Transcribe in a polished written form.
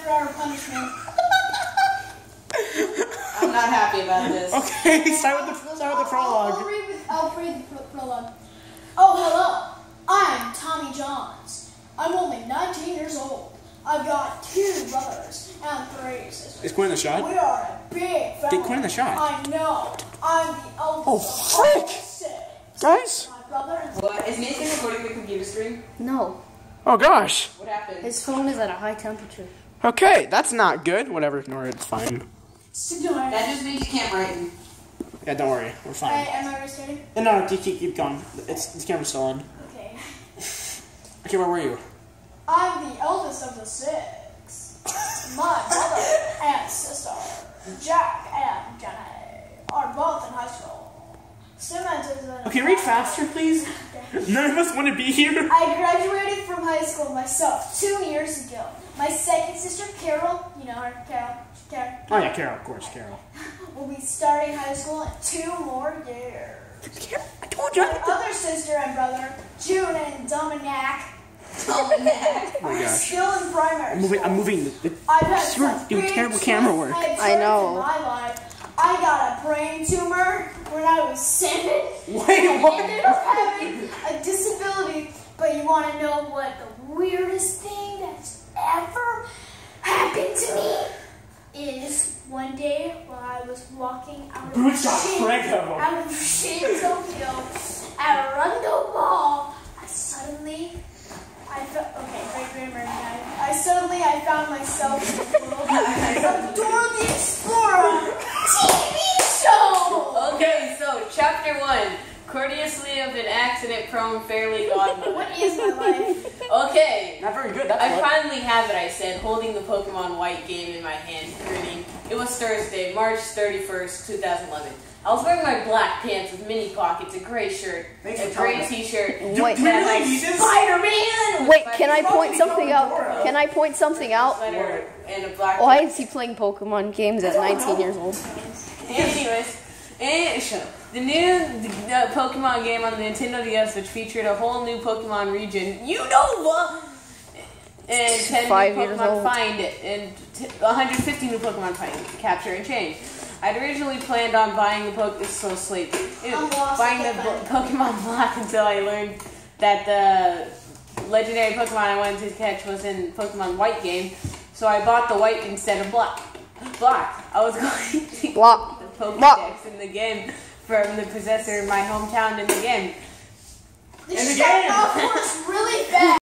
after-hour punishment. I'm not happy about this. Okay, start with the prologue. I'll read the prologue. Oh, hello. I'm Tommy Johns. I'm only 19 years old. I've got 2 brothers and 3 sisters. Is Quinn in the shot? We are a big family. Get Quinn in the shot. I know. I'm the oldest. Oh, frick! 6. Guys? My brother and What? Is Nathan recording the computer screen? No, Oh gosh. What happened? his phone is at a high temperature. Okay, that's not good. Whatever, ignore it. It's fine. That just means you can't brighten. Yeah, don't worry. We're fine. Hey, am I restarting? No, keep going. The camera's still on. Okay. Okay, where were you? I'm the eldest of the 6. My brother and sister, Jack and Jenny, are both in high school. Simmons is in Okay, read faster, please. None of us want to be here. I graduated from high school myself 2 years ago. My second sister, Carol, you know her, Carol. Oh yeah, Carol, of course, Carol. will be starting high school in 2 more years. Carol, I told you. My other sister and brother, June and Dominic, Oh my are gosh. still in primary I'm moving. I've had You're some doing big terrible camera work. twists and I turns know. in my life. I got a brain tumor when I was 7. Wait, what? Ended up having a disability, but you want to know what the weirdest thing that's ever happened to me is one day while I was walking out of Shinzo Hill at Arundel Mall, I found myself in the world of Dora the Explorer TV show. Okay, so chapter 1. Courteously of an accident-prone fairy godmother. What is my life? Okay. Not very good. That's I what. finally have it, I said, holding the Pokemon White game in my hand, grinning. It was Thursday, March 31st, 2011. I was wearing my black pants with mini pockets, a gray shirt, a gray t-shirt, Wait, and like Spider-Man! wait, can I point something out? Can I point something out? Sweater and a black Why is he playing Pokemon games at 19 years old? Anyways, the new Pokemon game on the Nintendo DS, which featured a whole new Pokemon region, Unova, and 10 5 new years Pokemon old. find, and 150 new Pokemon find, capture and change. I'd originally planned on buying the It's so sleepy. Buying the Pokemon Black until I learned that the legendary Pokemon I wanted to catch was in Pokemon White game, so I bought the White instead of Black. I was going to Block. the Pokédex in the game from the possessor in my hometown in the game. This started off really bad.